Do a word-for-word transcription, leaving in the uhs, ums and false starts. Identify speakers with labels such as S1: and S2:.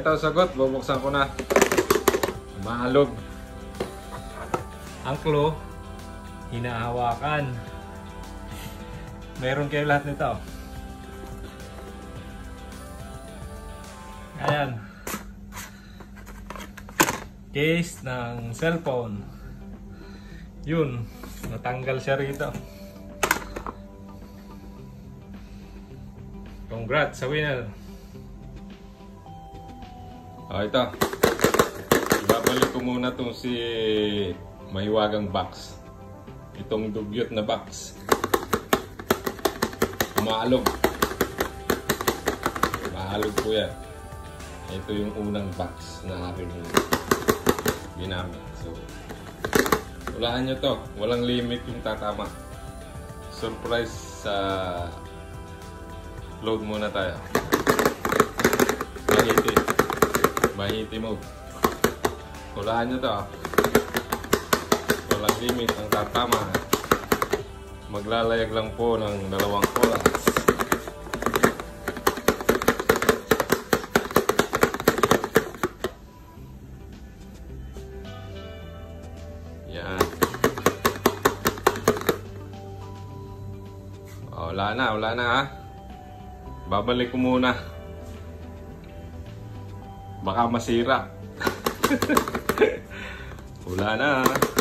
S1: ito sagot. Bubuksan ko na. Maalog. Ang clue, hinahawakan. Meron kayo lahat nito. Ayan. Case ng cellphone. Yun. Natanggal siya rito. Congrats sa winner. O, ito. Ibabalik ko muna itong si Mahiwagang box. Itong dugyot na box. Umaalog. Umaalog po yan. Ito yung unang box na aking ginamit. So, ulaan nyo to. Walang limit yung tatama. Surprise sa load muna tayo. Mahiti. Mahiti mode. Ulaan nyo to. Walang limit ang tatama. Maglalayag lang po ng dalawang oras. Yan. O, wala na, wala na ha. Babalik ko muna. Baka masira. Wala na ha.